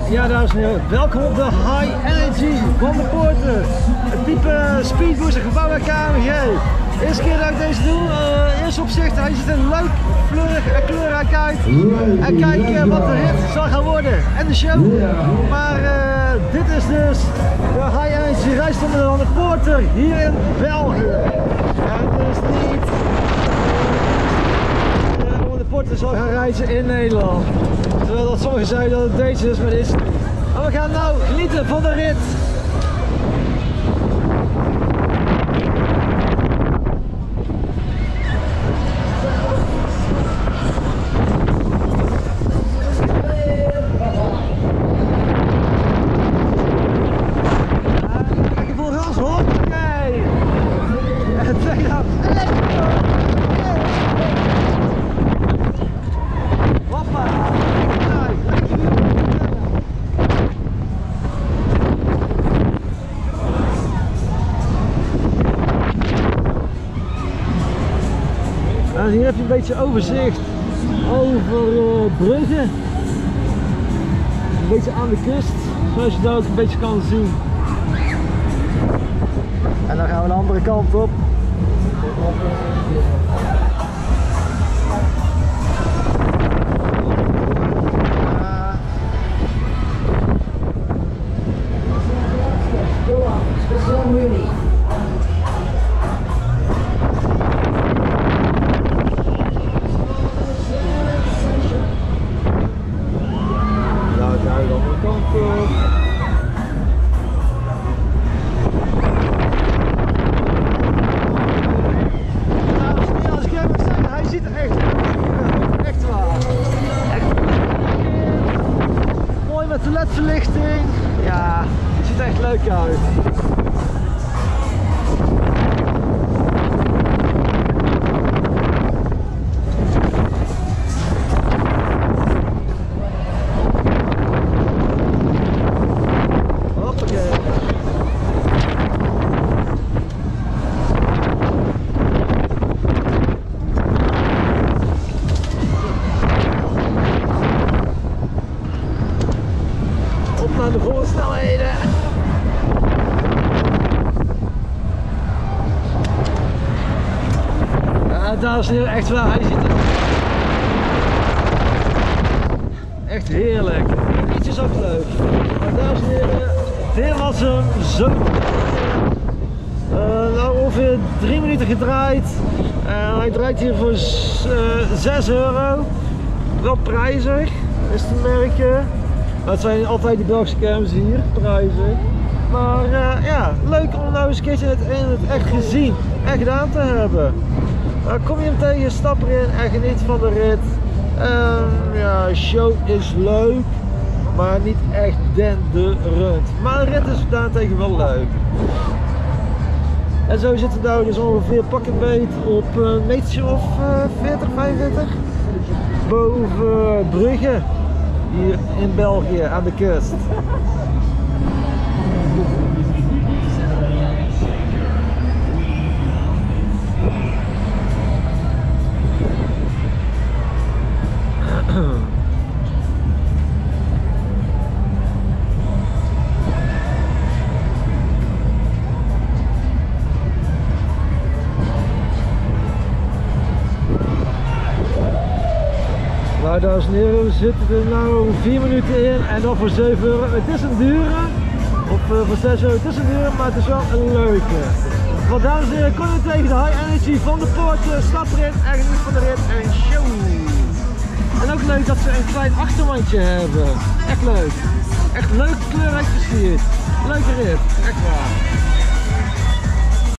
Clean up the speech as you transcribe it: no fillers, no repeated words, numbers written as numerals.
Ja, dames en heren, welkom op de High Energy van de Porter. Het type speedbooster gebouwd bij KMG. Eerste keer dat ik deze doe, eerst opzicht, hij ziet er leuk, fleurig en kleurrijk uit. En kijk wat de rit zal gaan worden en de show. Maar dit is dus de High Energy rijstonde van de Porter hier in België. En dus niet de Porter zal gaan reizen in Nederland. Terwijl dat sommigen zeiden dat het deze is, maar dit is het niet. Maar we gaan nou genieten van de rit. Kijk je voor gas, hoor. Oké. En zeg dan. Hoppa. En hier heb je een beetje overzicht over Brugge. Een beetje aan de kust, zoals je daar ook een beetje kan zien. En dan gaan we de andere kant op. Met de ledverlichting, ja, het ziet er echt leuk uit. Hoppakee. Naar de volle snelheden. Ja, dames en heren, echt waar, hij ziet er echt heerlijk. Iets is ook leuk. Maar dames en heren, dit was hem zo. Nou, ongeveer 3 minuten gedraaid. Hij draait hier voor 6 euro. Wel prijzig, is te merken. Dat zijn altijd die Belgische kermis hier, prijzen. Maar ja, leuk om nou eens een keertje het in het echt gezien en gedaan te hebben. Kom je hem tegen, stap erin en geniet van de rit. Ja, show is leuk, maar niet echt denderend. Maar de rit is daarentegen wel leuk. En zo zitten we nou dus ongeveer pak een beet op een metertje of 40, 45 boven Brugge. Hier in België aan de kust. Nou, dames en heren, we zitten er nu 4 minuten in en dan voor 7 euro. Het is een dure, of voor 6 euro, het is een dure, maar het is wel een leuke. Want dames en heren, kom je tegen de High Energy van de Porter, stap erin en geniet van de rit en show. En ook leuk dat ze een klein achterwandje hebben. Echt leuk. Echt leuk, kleurrijk versierd. Leuke rit, echt waar.